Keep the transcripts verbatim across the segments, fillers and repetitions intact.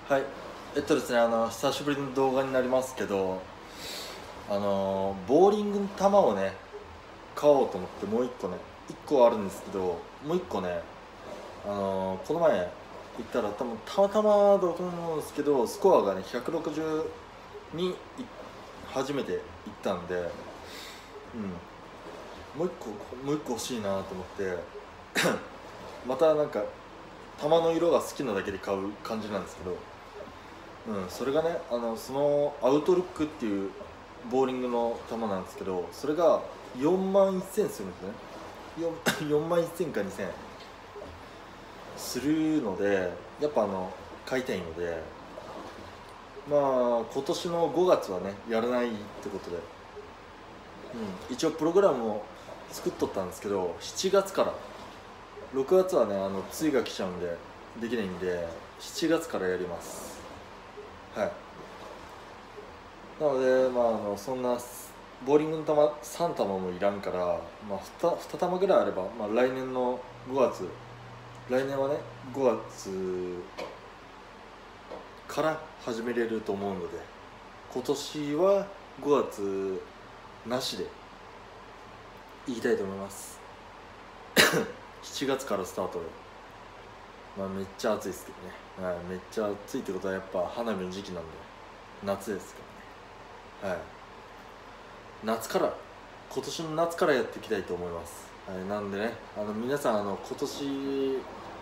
はい、えっとですね、あの久しぶりの動画になりますけど、あのボーリングの球をね買おうと思ってもういっこねいっこあるんですけど、もういっこね、あのこの前行ったら多分たまたまだと思うんですけど、スコアがねひゃくろくじゅうに初めて行ったんで、うん、もういっこもういっこ欲しいなと思ってまたなんか球の色が好きなだけで買う感じなんですけど、うん、それがね、あのそのアウトルックっていうボーリングの球なんですけど、それがよんまんせんするんですね。 よん, 万せんかにせんするので、やっぱあの買いたいので、まあ今年のごがつはねやらないってことで、うん、一応プログラムを作っとったんですけど、しちがつからろくがつはね、あの梅雨が来ちゃうんでできないんで、しちがつからやります。はい。なので、まあ、あのそんなボーリングの球さん玉もいらんから、まあ、2, に玉ぐらいあれば、まあ、来年のごがつ来年はねごがつから始めれると思うので、今年はごがつなしでいきたいと思いますしちがつからスタートで、まあ、めっちゃ暑いですけどね、はい、めっちゃ暑いってことはやっぱ花火の時期なんで夏ですからね。はい、夏から今年の夏からやっていきたいと思います。はい、なんでね、あの皆さん、あの今年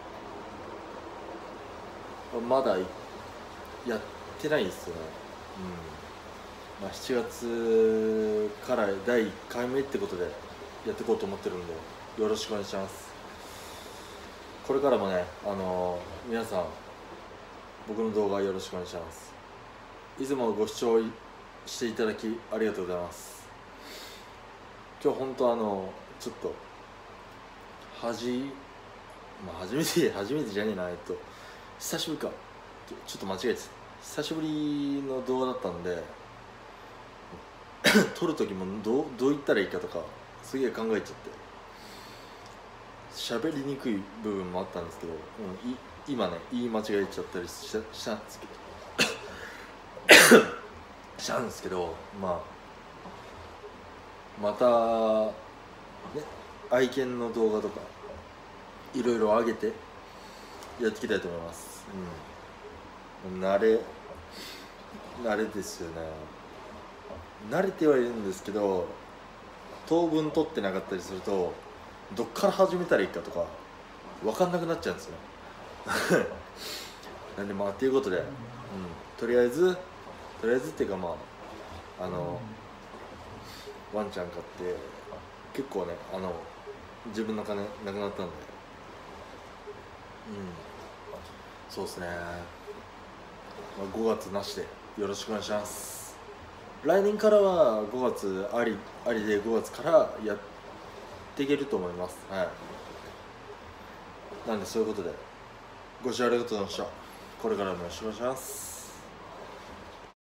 まだやってないですよね。うん、まあ、しちがつからだいいっかいめってことでやっていこうと思ってるんで、よろしくお願いします。これからもね、あのー、皆さん僕の動画よろしくお願いします。いつもご視聴していただきありがとうございます。今日本当あのちょっとはじ、まあ、初めて初めてじゃねえな、えっと久しぶりかちょっと間違えて久しぶりの動画だったんで撮る時もどうどう言ったらいいかとかすげえ考えちゃって喋りにくい部分もあったんですけど、うん、い今ね言い間違えちゃったりし た, したんですけどしたんですけど、まあまたね、愛犬の動画とかいろいろ上げてやっていきたいと思います。うん、慣れ慣れですよね。慣れてはいるんですけど、当分取ってなかったりするとどっから始めたらいいかとか分かんなくなっちゃうんですよなんで、まあということで、うん、とりあえずとりあえずっていうか、まああのワンちゃん飼って結構ね、あの自分の金なくなったんで、うん、そうですね、まあ、ごがつなしでよろしくお願いします。来年からはごがつありありでごがつからやっていけると思います。はい、なんでそういうことでご視聴ありがとうございました。これからもよろしくお願いします。